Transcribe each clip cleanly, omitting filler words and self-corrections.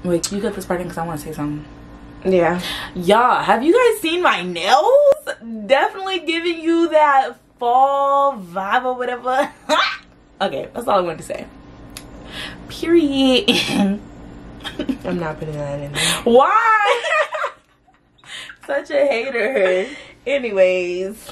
Wait, you got this part in because I want to say something. Yeah. Y'all, have you guys seen my nails? Definitely giving you that fall vibe or whatever. Okay, that's all I wanted to say. Period. I'm not putting that in there. Why? Such a hater. Anyways.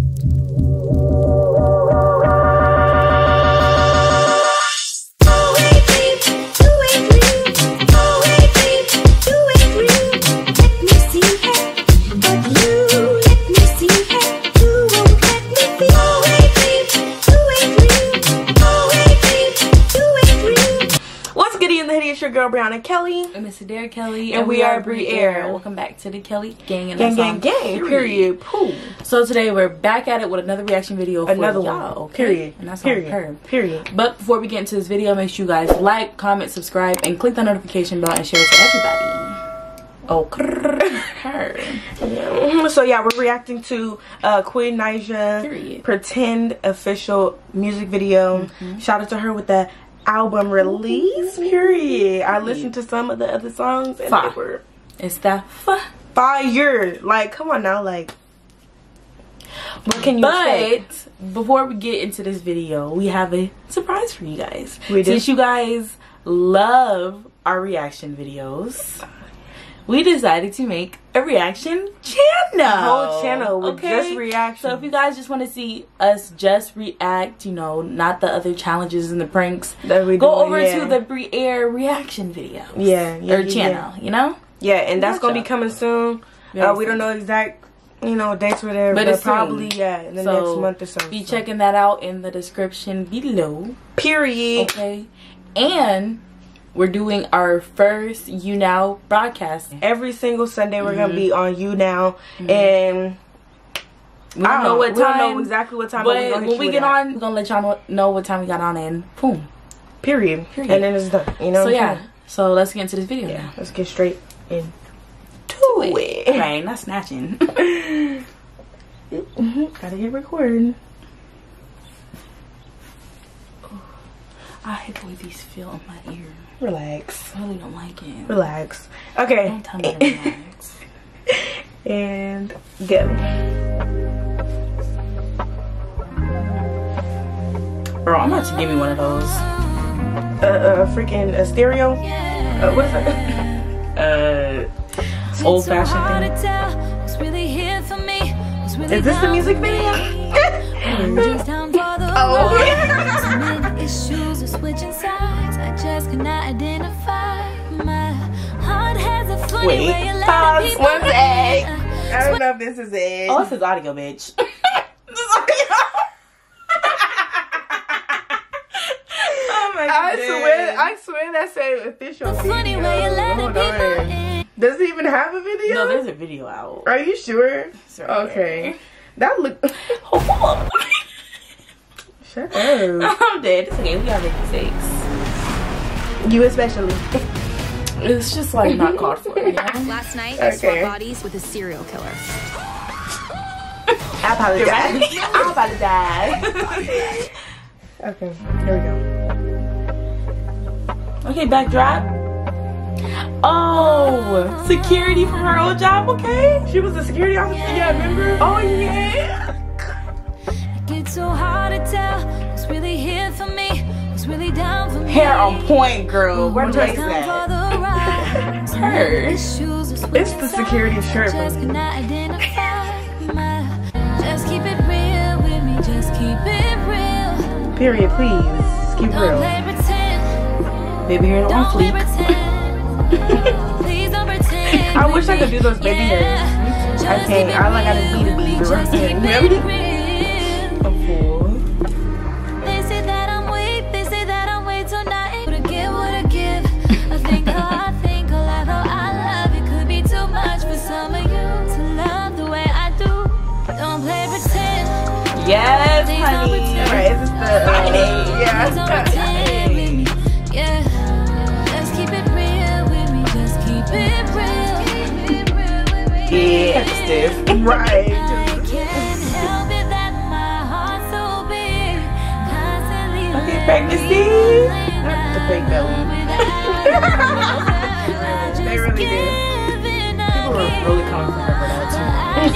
It's your girl Brianna Kelly and Mr. Derek Kelly, and we are Briere. Welcome back to the Kelly Gang. And gang. Period. Pooh. So today we're back at it with another reaction video for another y'all. One. Okay? Period. And that's Period. Period. But before we get into this video, make sure you guys like, comment, subscribe, and click the notification bell and share it to everybody. Okay. So yeah, we're reacting to Queen Naija Period. Pretend official music video. Shout out to her with the album release. Period. I listened to some of the other songs and they were, it's that fire. Like, come on now, like, what can you say? But before we get into this video, we have a surprise for you guys. We do. Since you guys love our reaction videos, we decided to make a reaction channel. A whole channel with just reactions. So if you guys just want to see us just react, you know, not the other challenges and the pranks, that we go over to the Briere reaction video. Or channel, you know? Yeah, and that's going to be coming soon. We don't know exact, you know, dates or whatever, but it's probably, in the next month or so. Be checking that out in the description below. Period. Okay. And we're doing our first YouNow broadcast. Every single Sunday we're going to be on YouNow. And we don't know what time. We don't know exactly what time. But when we get on, we're going to let y'all know what time we got on and boom. Period. And then it's done. You know so yeah. So let's get into this video now. Let's get straight into it. Right, not snatching. Gotta get recording. I hate the way these feel in my ear. Relax. I really don't like it. Relax. Okay. Don't tell me to relax. And go. Bro, I'm about to give me one of those. Freaking stereo. What is that? Old fashioned thing. Is this the music video? Oh. Issues of switching sides. I just cannot identify. My heart has a funny way of letting people in. I don't know if this is it. Oh, this is audio, bitch. Oh my god. I swear that said official video. Funny way of letting people in. Does it even have a video? No, there's a video out. Are you sure? Right okay. That look. Shut up. I'm dead. It's okay. We gotta make mistakes. You especially. It's just like not called for. You know? Last night, I swapped bodies with a serial killer. I apologize. I apologize. Okay, here we go. Okay, backdrop. Oh, security from her old job. Okay, she was a security officer. Yeah, remember? Oh yeah. It's so hard to tell who's really here for me, who's really down for me. Hair on point, girl. Where Joyce at? Her. It's the security shirt. Just keep it real with me. Just keep it real. Period. Please keep real. Baby hair on fleek. Please don't pretend. I wish I could do those baby hairs. I can't. All I gotta be to be Just keep it real. They say that I'm weak, they say that I'm way too naive. What I give, I think how I think, although I love it could be too much for some of you to love the way I do. Don't play pretend. Yes, honey. Alright, is this the Yeah, just keep it real with me. Just keep it real. Yeah, stiff. Right. Okay, pregnancy. Not the fake belly.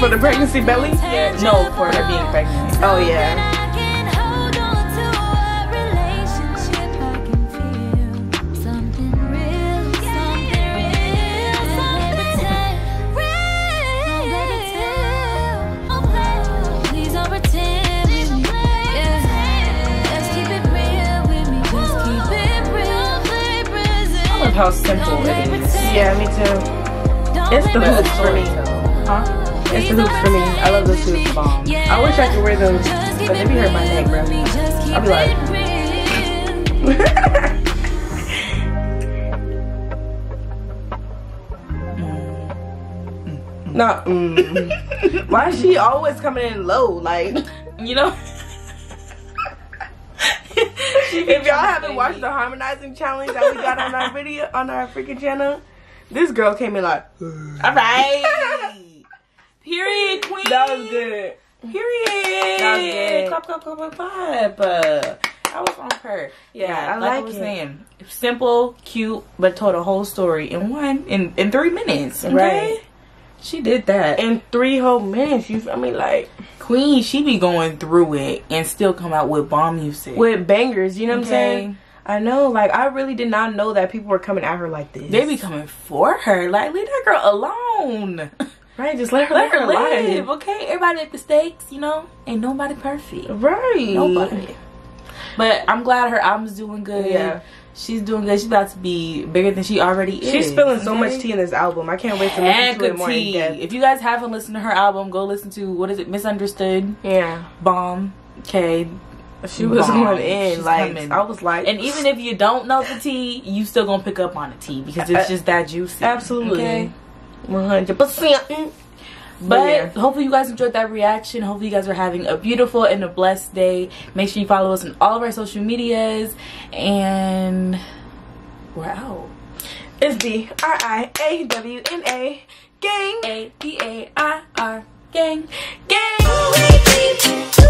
For the pregnancy belly? Yeah, no, for her being pregnant. Oh yeah. I can hold on to a relationship. I can feel something real, something real, something real. Please don't pretend with me. Yeah, let's keep it real with me. Just keep it real. Play present. I love how simple it is. Yeah, me too. It's the hoops for me. Huh? It's the hoops for me. I love those hoops. Bomb. I wish I could wear those, but they be hurt my neck, bro. I'll be like, nah. Why is she always coming in low? Like, You know? if y'all haven't watched the harmonizing challenge that we got on our video on our freaking channel, this girl came in like, Alright. Period, queen. that was good. Period. That was good. Clap, clap, clap, clap, clap. I was on her. Yeah, I like I like was it. saying, simple, cute, but told a whole story in 3 minutes. Okay? Right. She did that. In 3 whole minutes, you feel me? Like, Queen, she be going through it and still come out with bomb music. with bangers, you know what I'm Okay. saying? I know, like, I really did not know that people were coming at her like this. They be coming for her. Like, leave that girl alone. Right, just let her Let her live. live, okay? Everybody make mistakes, you know? Ain't nobody perfect. Right. Nobody. But I'm glad her album's doing good. Yeah. She's doing good. She's about to be bigger than she already is. She's spilling so okay? much tea in this album. I can't wait to listen Heck to it of more in tea. depth. If you guys haven't listened to her album, go listen to, what is it? Misunderstood. Yeah. Bomb. Okay. She was Bomb. going in. She's Like, coming. I was like. And even if you don't know the tea, you still gonna pick up on the tea because it's just that juicy. Absolutely. Okay? 100%. But yeah. hopefully you guys enjoyed that reaction. Hopefully you guys are having a beautiful and a blessed day. Make sure you follow us on all of our social medias. And we're out. It's BRIAWNA gang. A-B-A-I-R gang. Gang.